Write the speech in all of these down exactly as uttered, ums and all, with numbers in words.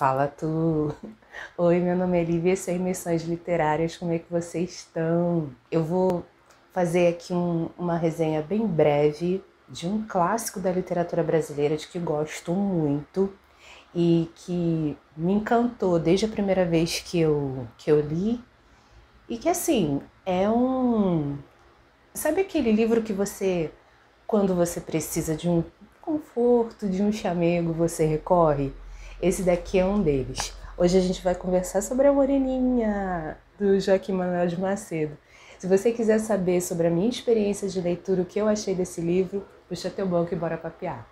Fala tu! Oi, meu nome é Lívia, esse é Imersões Literárias, como é que vocês estão? Eu vou fazer aqui um, uma resenha bem breve de um clássico da literatura brasileira de que gosto muito e que me encantou desde a primeira vez que eu, que eu li e que assim, é um... Sabe aquele livro que você, quando você precisa de um conforto, de um chamego, você recorre? Esse daqui é um deles. Hoje a gente vai conversar sobre a Moreninha, do Joaquim Manoel de Macedo. Se você quiser saber sobre a minha experiência de leitura, o que eu achei desse livro, puxa teu banco e bora papear.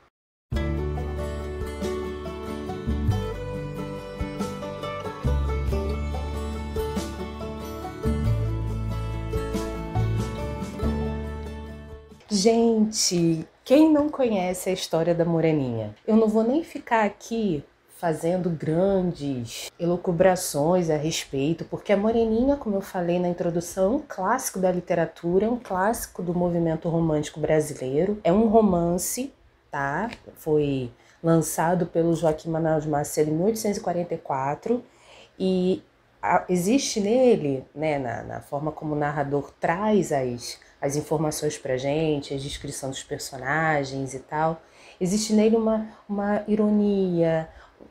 Gente, quem não conhece a história da Moreninha? Eu não vou nem ficar aqui fazendo grandes elucubrações a respeito, porque a Moreninha, como eu falei na introdução, é um clássico da literatura, é um clássico do movimento romântico brasileiro, é um romance, tá? Foi lançado pelo Joaquim Manoel de Macedo em mil oitocentos e quarenta e quatro e a, existe nele, né, na, na forma como o narrador traz as, as informações pra gente, a descrição dos personagens e tal, existe nele uma, uma ironia,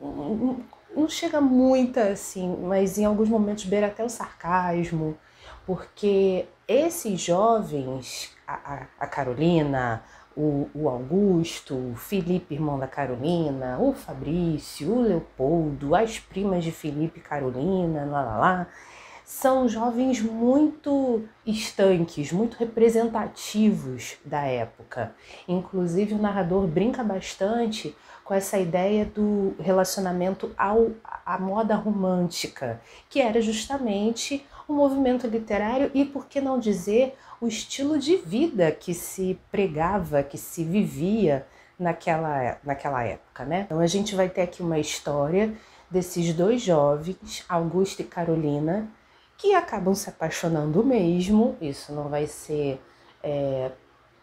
não chega muita assim, mas em alguns momentos beira até o sarcasmo, porque esses jovens, a, a Carolina, o, o Augusto, o Felipe, irmão da Carolina, o Fabrício, o Leopoldo, as primas de Felipe e Carolina, lá lá lá, são jovens muito estanques, muito representativos da época. Inclusive o narrador brinca bastante com essa ideia do relacionamento ao, à moda romântica, que era justamente o movimento literário e, por que não dizer, o estilo de vida que se pregava, que se vivia naquela, naquela época, né? Então a gente vai ter aqui uma história desses dois jovens, Augusto e Carolina, que acabam se apaixonando mesmo. Isso não vai ser é,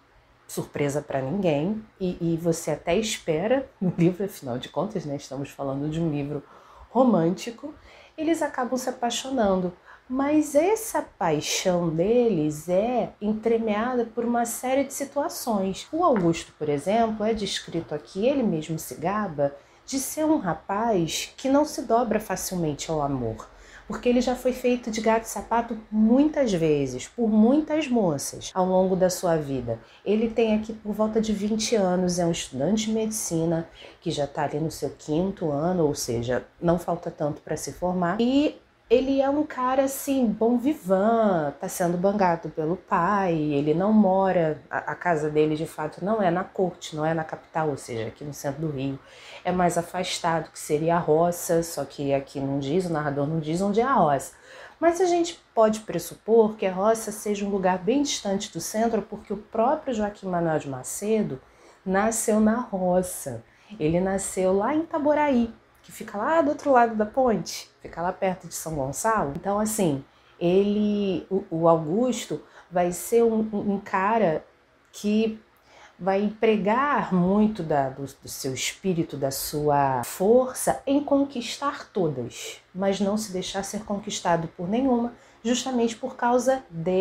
surpresa para ninguém, e, e você até espera no livro, afinal de contas, né, estamos falando de um livro romântico, eles acabam se apaixonando, mas essa paixão deles é entremeada por uma série de situações. O Augusto, por exemplo, é descrito aqui, ele mesmo se gaba de ser um rapaz que não se dobra facilmente ao amor, porque ele já foi feito de gato e sapato muitas vezes, por muitas moças ao longo da sua vida. Ele tem aqui por volta de vinte anos, é um estudante de medicina que já está ali no seu quinto ano, ou seja, não falta tanto para se formar, e ele é um cara assim, bom vivant, está sendo bangado pelo pai, ele não mora, a, a casa dele de fato não é na corte, não é na capital, ou seja, aqui no centro do Rio, é mais afastado, que seria a roça, só que aqui não diz, o narrador não diz onde é a roça. Mas a gente pode pressupor que a roça seja um lugar bem distante do centro, porque o próprio Joaquim Manoel de Macedo nasceu na roça, ele nasceu lá em Itaboraí, que fica lá do outro lado da ponte, fica lá perto de São Gonçalo. Então, assim, ele, o, o Augusto vai ser um, um cara que vai empregar muito da, do, do seu espírito, da sua força em conquistar todas, mas não se deixar ser conquistado por nenhuma, justamente por causa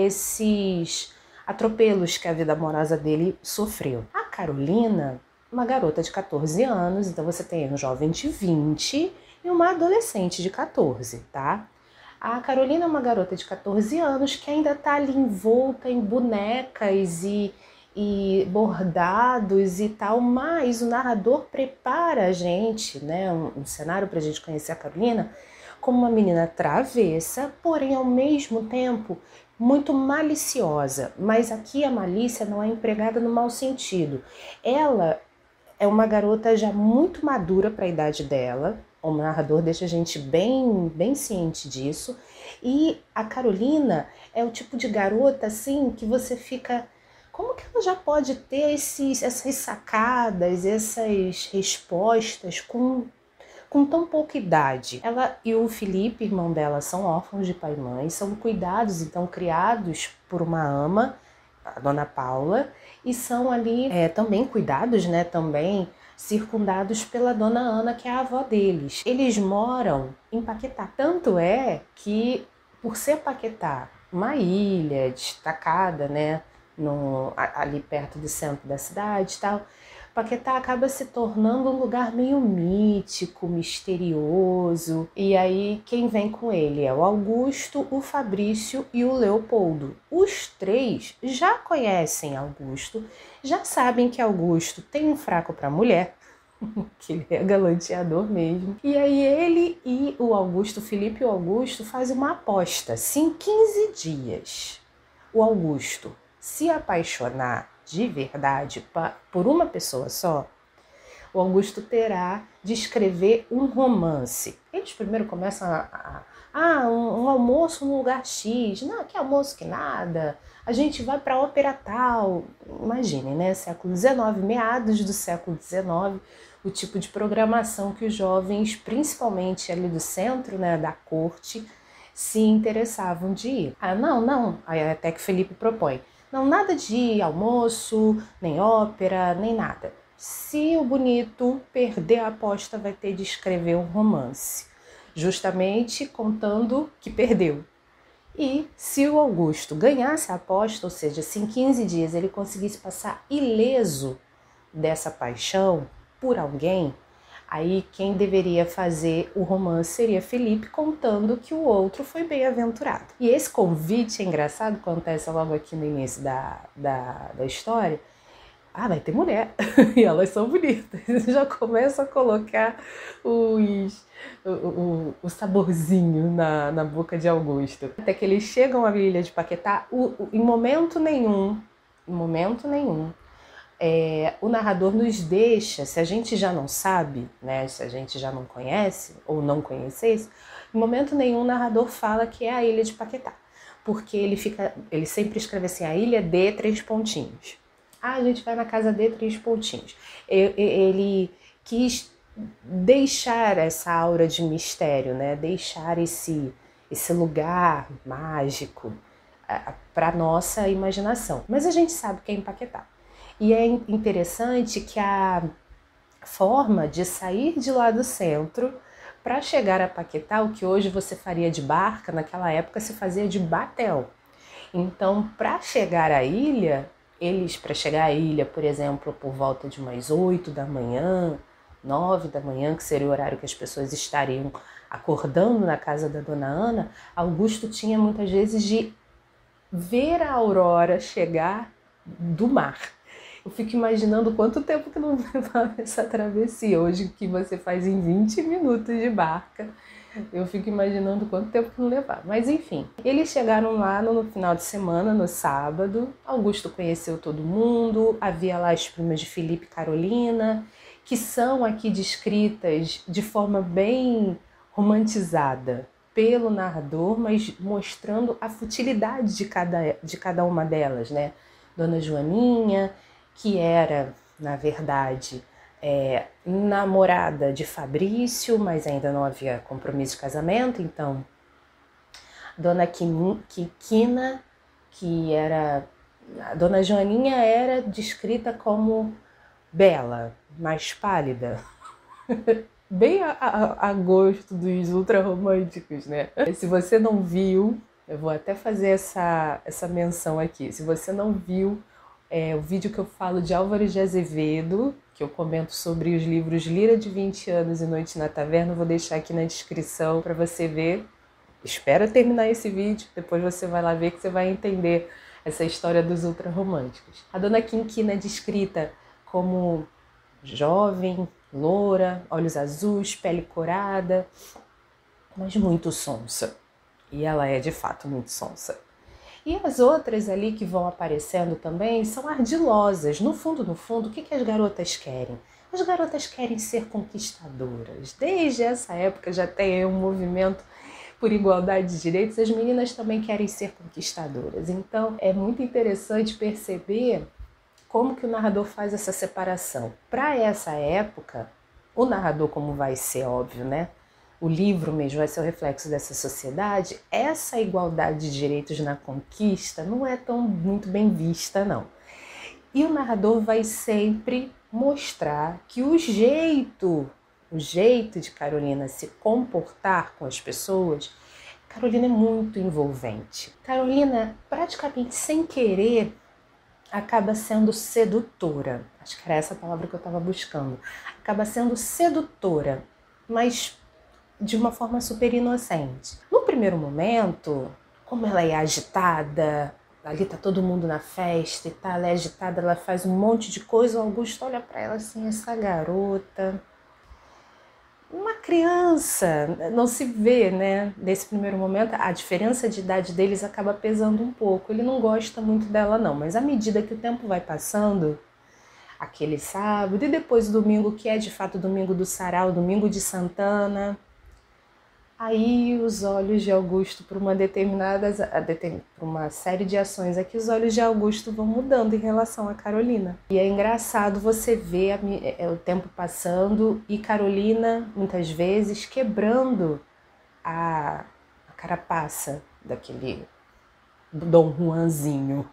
desses atropelos que a vida amorosa dele sofreu. A Carolina, uma garota de catorze anos, então você tem um jovem de vinte e uma adolescente de catorze, tá? A Carolina é uma garota de catorze anos que ainda tá ali envolta em bonecas e, e bordados e tal, mas o narrador prepara a gente, né, um, um cenário pra gente conhecer a Carolina como uma menina travessa, porém ao mesmo tempo muito maliciosa, mas aqui a malícia não é empregada no mau sentido. Ela é uma garota já muito madura para a idade dela, o narrador deixa a gente bem, bem ciente disso, e a Carolina é o tipo de garota assim que você fica, como que ela já pode ter esses, essas sacadas, essas respostas com, com tão pouca idade? Ela e o Felipe, irmão dela, são órfãos de pai e mãe, são cuidados, então criados por uma ama, a dona Paula, e são ali é, também cuidados, né, também circundados pela dona Ana, que é a avó deles. Eles moram em Paquetá. Tanto é que, por ser Paquetá uma ilha destacada, né, no, ali perto do centro da cidade e tal, Paquetá acaba se tornando um lugar meio mítico, misterioso. E aí quem vem com ele é o Augusto, o Fabrício e o Leopoldo. Os três já conhecem Augusto, já sabem que Augusto tem um fraco para mulher, que ele é galanteador mesmo. E aí ele e o Augusto, o Felipe e o Augusto, fazem uma aposta. Se em quinze dias o Augusto se apaixonar de verdade por uma pessoa só, o Augusto terá de escrever um romance. Eles primeiro começam a... a ah, um, um almoço no lugar X. Não, que almoço que nada. A gente vai para a ópera tal. Imagine, né? Século dezenove, meados do século dezenove, o tipo de programação que os jovens, principalmente ali do centro, né, da corte, se interessavam de ir. Ah, não, não. Aí até que Felipe propõe. Não, nada de almoço, nem ópera, nem nada. Se o bonito perder a aposta, vai ter de escrever um romance, justamente contando que perdeu. E se o Augusto ganhasse a aposta, ou seja, se em quinze dias ele conseguisse passar ileso dessa paixão por alguém, aí quem deveria fazer o romance seria Felipe, contando que o outro foi bem-aventurado. E esse convite é engraçado, acontece logo aqui no início da, da, da história. Ah, vai ter mulher, e elas são bonitas. Já começa a colocar os, o, o, o saborzinho na, na boca de Augusto. Até que eles chegam à ilha de Paquetá, o, o, em momento nenhum, em momento nenhum, é, o narrador nos deixa, se a gente já não sabe, né, se a gente já não conhece, ou não conhecesse, em momento nenhum o narrador fala que é a ilha de Paquetá. Porque ele, fica, ele sempre escreve assim, a ilha de três pontinhos. Ah, a gente vai na casa de três pontinhos. Ele quis deixar essa aura de mistério, né? Deixar esse, esse lugar mágico para nossa imaginação. Mas a gente sabe que é em Paquetá. E é interessante que a forma de sair de lá do centro para chegar a Paquetá, o que hoje você faria de barca, naquela época se fazia de batel. Então, para chegar à ilha... Eles, para chegar à ilha, por exemplo, por volta de umas oito da manhã, nove da manhã, que seria o horário que as pessoas estariam acordando na casa da dona Ana, Augusto tinha muitas vezes de ver a aurora chegar do mar. Eu fico imaginando quanto tempo que não levava essa travessia. Hoje que você faz em vinte minutos de barca, eu fico imaginando quanto tempo que não levava. Mas enfim, eles chegaram lá no final de semana, no sábado. Augusto conheceu todo mundo, havia lá as primas de Felipe e Carolina, que são aqui descritas de forma bem romantizada pelo narrador, mas mostrando a futilidade de cada, de cada uma delas, né? Dona Joaninha, que era, na verdade... É, namorada de Fabrício, mas ainda não havia compromisso de casamento, então Dona Quiquina, que era... A Dona Joaninha era descrita como bela, mais pálida, bem a, a, a gosto dos ultrarromânticos, né? Se você não viu, eu vou até fazer essa, essa menção aqui, se você não viu é, o vídeo que eu falo de Álvares de Azevedo, que eu comento sobre os livros Lira de vinte anos e Noite na Taverna, eu vou deixar aqui na descrição para você ver. Espera terminar esse vídeo, depois você vai lá ver que você vai entender essa história dos ultrarromânticos. A Dona Quinquina é descrita como jovem, loura, olhos azuis, pele corada, mas muito sonsa. E ela é de fato muito sonsa. E as outras ali que vão aparecendo também são ardilosas. No fundo, no fundo, o que, que as garotas querem? As garotas querem ser conquistadoras. Desde essa época já tem um movimento por igualdade de direitos. As meninas também querem ser conquistadoras. Então é muito interessante perceber como que o narrador faz essa separação. Para essa época, o narrador, como vai ser óbvio, né? O livro mesmo vai ser o reflexo dessa sociedade, essa igualdade de direitos na conquista não é tão muito bem vista, não. E o narrador vai sempre mostrar que o jeito, o jeito de Carolina se comportar com as pessoas, Carolina é muito envolvente. Carolina, praticamente sem querer, acaba sendo sedutora. Acho que era essa a palavra que eu estava buscando. Acaba sendo sedutora, mas de uma forma super inocente. No primeiro momento, como ela é agitada, ali tá todo mundo na festa e tá, ela é agitada, ela faz um monte de coisa, o Augusto olha para ela assim, essa garota... Uma criança, não se vê, né? Nesse primeiro momento, a diferença de idade deles acaba pesando um pouco. Ele não gosta muito dela, não, mas à medida que o tempo vai passando, aquele sábado e depois o domingo, que é de fato o domingo do Sarau, o domingo de Santana, aí os olhos de Augusto, por uma determinada, por uma série de ações aqui, os olhos de Augusto vão mudando em relação a Carolina. E é engraçado você ver a, o tempo passando e Carolina, muitas vezes, quebrando a, a carapaça daquele Dom Juanzinho.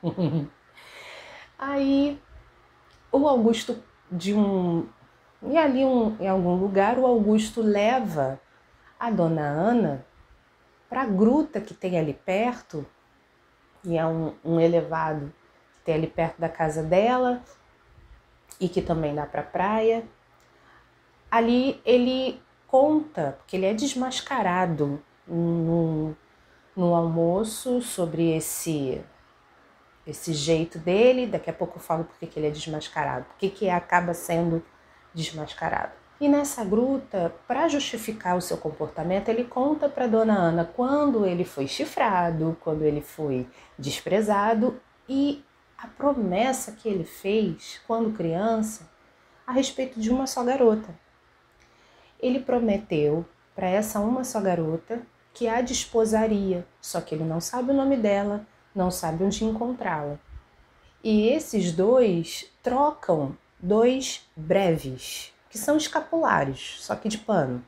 Aí o Augusto, de um... E ali um, em algum lugar, o Augusto leva a Dona Ana para a gruta que tem ali perto, e é um, um elevado que tem ali perto da casa dela e que também dá para a praia. Ali ele conta, porque ele é desmascarado no, no almoço sobre esse, esse jeito dele. Daqui a pouco eu falo por que ele é desmascarado, por que acaba sendo desmascarado. E nessa gruta, para justificar o seu comportamento, ele conta para Dona Ana quando ele foi chifrado, quando ele foi desprezado e a promessa que ele fez quando criança a respeito de uma só garota. Ele prometeu para essa uma só garota que a desposaria, só que ele não sabe o nome dela, não sabe onde encontrá-la. E esses dois trocam dois breves, que são escapulários, só que de pano.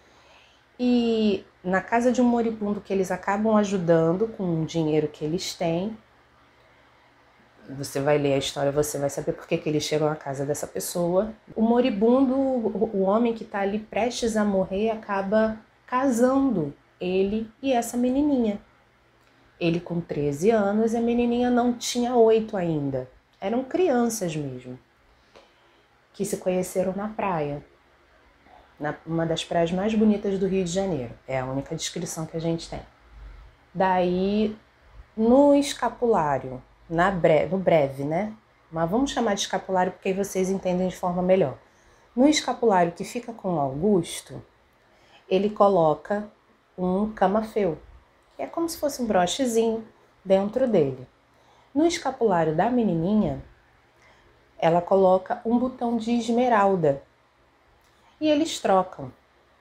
E na casa de um moribundo que eles acabam ajudando com o dinheiro que eles têm, você vai ler a história, você vai saber por que, que eles chegam à casa dessa pessoa. O moribundo, o homem que está ali prestes a morrer, acaba casando ele e essa menininha. Ele com treze anos e a menininha não tinha oito ainda. Eram crianças mesmo, que se conheceram na praia, na, uma das praias mais bonitas do Rio de Janeiro. É a única descrição que a gente tem. Daí, no escapulário, na breve, no breve, né? Mas vamos chamar de escapulário porque aí vocês entendem de forma melhor. No escapulário que fica com o Augusto, ele coloca um camafeu, que é como se fosse um brochezinho dentro dele. No escapulário da menininha, ela coloca um botão de esmeralda e eles trocam.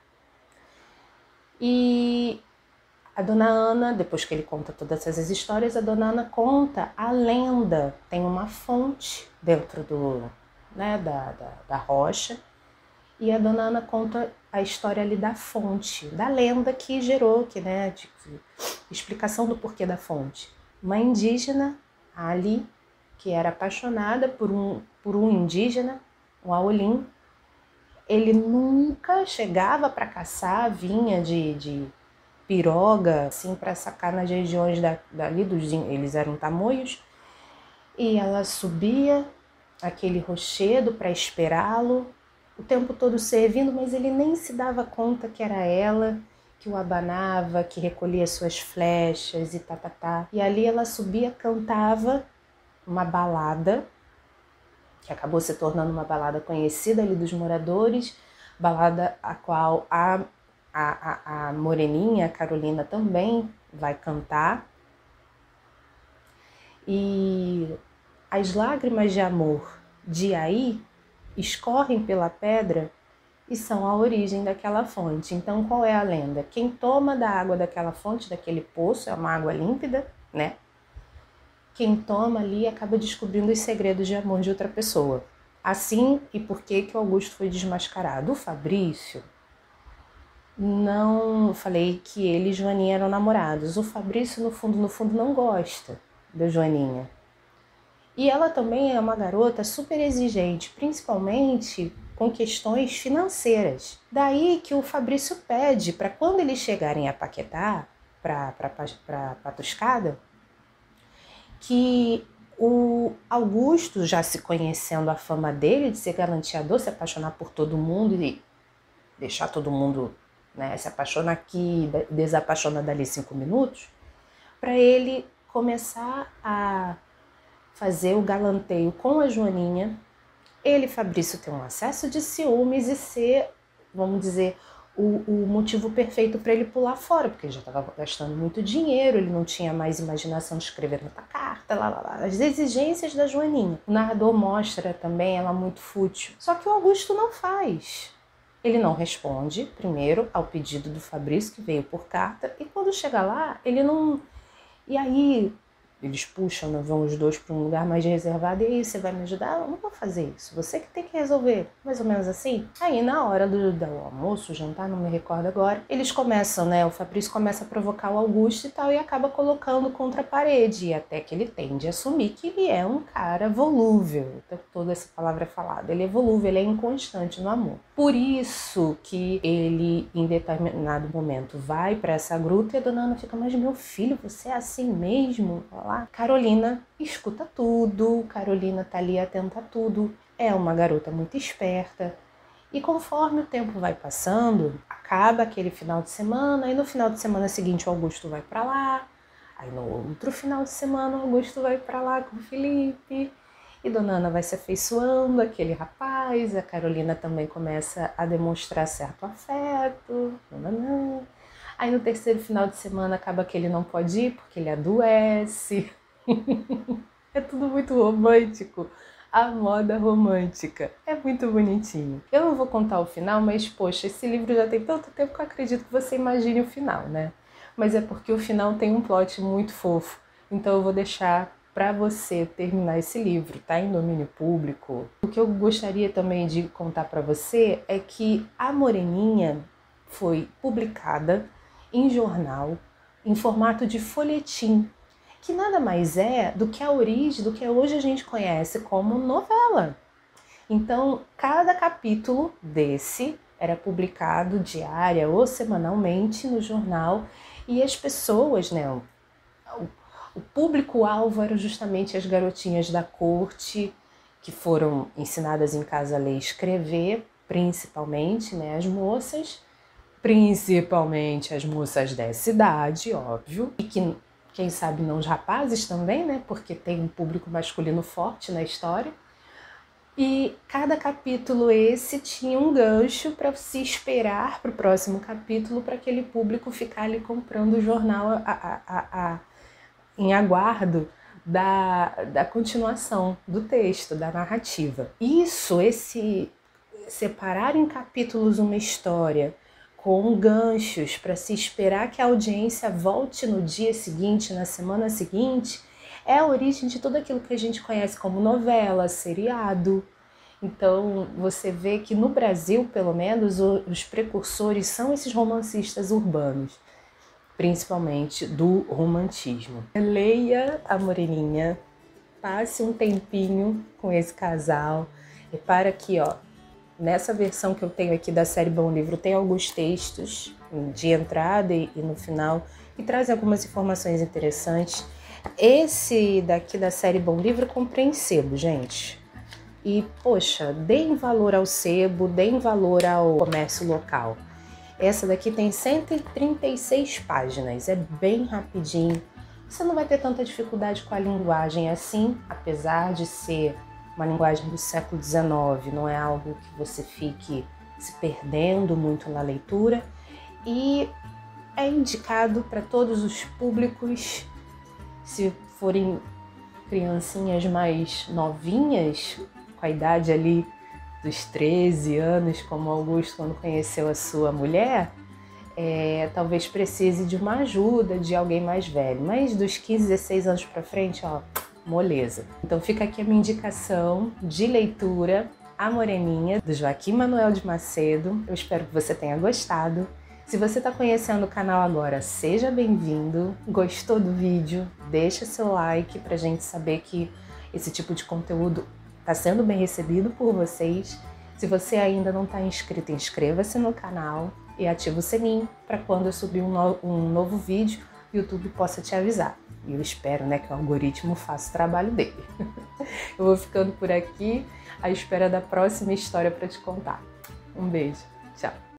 E a Dona Ana, depois que ele conta todas essas histórias, a Dona Ana conta a lenda. Tem uma fonte dentro do, né, da, da, da rocha e a Dona Ana conta a história ali da fonte, da lenda que gerou, que, né, de, de explicação do porquê da fonte. Uma indígena ali, que era apaixonada por um, por um indígena, um Aolim. Ele nunca chegava para caçar, vinha de, de piroga, assim, para sacar nas regiões da, dali, dos, eles eram tamoios, e ela subia aquele rochedo para esperá-lo, o tempo todo servindo, mas ele nem se dava conta que era ela, que o abanava, que recolhia suas flechas e tá, tá, tá. E ali ela subia, cantava uma balada, que acabou se tornando uma balada conhecida ali dos moradores, balada a qual a, a, a, a moreninha, a Carolina, também vai cantar. E as lágrimas de amor de Aí escorrem pela pedra e são a origem daquela fonte. Então, qual é a lenda? Quem toma da água daquela fonte, daquele poço, é uma água límpida, né? Quem toma ali acaba descobrindo os segredos de amor de outra pessoa. Assim, e por que que o Augusto foi desmascarado? O Fabrício, não falei que ele e Joaninha eram namorados. O Fabrício, no fundo, no fundo, não gosta da Joaninha. E ela também é uma garota super exigente, principalmente com questões financeiras. Daí que o Fabrício pede para quando eles chegarem a Paquetá, para Patuscada, que o Augusto, já se conhecendo a fama dele de ser galanteador, se apaixonar por todo mundo e deixar todo mundo, né, se apaixonar aqui, desapaixona dali cinco minutos, para ele começar a fazer o galanteio com a Joaninha, ele, Fabrício, ter um acesso de ciúmes e ser, vamos dizer, o, o motivo perfeito para ele pular fora, porque ele já estava gastando muito dinheiro, ele não tinha mais imaginação de escrever muita carta, lá, lá, lá, as exigências da Joaninha. O narrador mostra também ela muito fútil, só que o Augusto não faz. Ele não responde, primeiro, ao pedido do Fabrício, que veio por carta, e quando chega lá, ele não... E aí... Eles puxam, né, vão os dois para um lugar mais reservado. E aí, você vai me ajudar? Eu não vou fazer isso. Você que tem que resolver. Mais ou menos assim. Aí, na hora do, do almoço, jantar, não me recordo agora, eles começam, né? O Fabrício começa a provocar o Augusto e tal, e acaba colocando contra a parede. E até que ele tende a assumir que ele é um cara volúvel. Então, toda essa palavra é falada. Ele é volúvel, ele é inconstante no amor. Por isso que ele, em determinado momento, vai para essa gruta e a dona Ana fica, mas meu filho, você é assim mesmo? Lá. Carolina escuta tudo, Carolina tá ali atenta a tudo, é uma garota muito esperta. E conforme o tempo vai passando, acaba aquele final de semana, e no final de semana seguinte o Augusto vai para lá, aí no outro final de semana o Augusto vai para lá com o Felipe, e Dona Ana vai se afeiçoando àquele rapaz, a Carolina também começa a demonstrar certo afeto, nananã. Aí no terceiro final de semana acaba que ele não pode ir porque ele adoece. É tudo muito romântico. A moda romântica. É muito bonitinho. Eu não vou contar o final, mas poxa, esse livro já tem tanto tempo que eu acredito que você imagine o final, né? Mas é porque o final tem um plot muito fofo. Então eu vou deixar para você terminar esse livro, tá? Em domínio público. O que eu gostaria também de contar para você é que a Moreninha foi publicada em jornal, em formato de folhetim, que nada mais é do que a origem do que hoje a gente conhece como novela. Então, cada capítulo desse era publicado diária ou semanalmente no jornal, e as pessoas, né, o, o público-alvo era justamente as garotinhas da corte, que foram ensinadas em casa a ler e escrever, principalmente, né, as moças, principalmente as moças dessa idade, óbvio, e que, quem sabe, não os rapazes também, né? Porque tem um público masculino forte na história. E cada capítulo esse tinha um gancho para se esperar para o próximo capítulo, para aquele público ficar ali comprando o jornal a, a, a, a, em aguardo da, da continuação do texto, da narrativa. Isso, esse separar em capítulos uma história com ganchos para se esperar que a audiência volte no dia seguinte, na semana seguinte, é a origem de tudo aquilo que a gente conhece como novela, seriado. Então, você vê que no Brasil, pelo menos, os precursores são esses romancistas urbanos, principalmente do romantismo. Leia A Moreninha, passe um tempinho com esse casal. Repara aqui, ó, nessa versão que eu tenho aqui da série Bom Livro, tem alguns textos de entrada e, e no final, que trazem algumas informações interessantes. Esse daqui da série Bom Livro comprei em sebo, gente. E, poxa, deem valor ao sebo, deem valor ao comércio local. Essa daqui tem cento e trinta e seis páginas, é bem rapidinho. Você não vai ter tanta dificuldade com a linguagem assim, apesar de ser uma linguagem do século dezenove, não é algo que você fique se perdendo muito na leitura, e é indicado para todos os públicos. Se forem criancinhas mais novinhas, com a idade ali dos treze anos, como Augusto quando conheceu a sua mulher, é, talvez precise de uma ajuda de alguém mais velho, mas dos quinze, dezesseis anos para frente, ó, moleza. Então fica aqui a minha indicação de leitura, A Moreninha, do Joaquim Manuel de Macedo. Eu espero que você tenha gostado. Se você está conhecendo o canal agora, seja bem-vindo. Gostou do vídeo? Deixa seu like para a gente saber que esse tipo de conteúdo está sendo bem recebido por vocês. Se você ainda não está inscrito, inscreva-se no canal e ative o sininho para quando eu subir um, no, um novo vídeo, o YouTube possa te avisar. E eu espero, né, que o algoritmo faça o trabalho dele. Eu vou ficando por aqui, à espera da próxima história para te contar. Um beijo, tchau!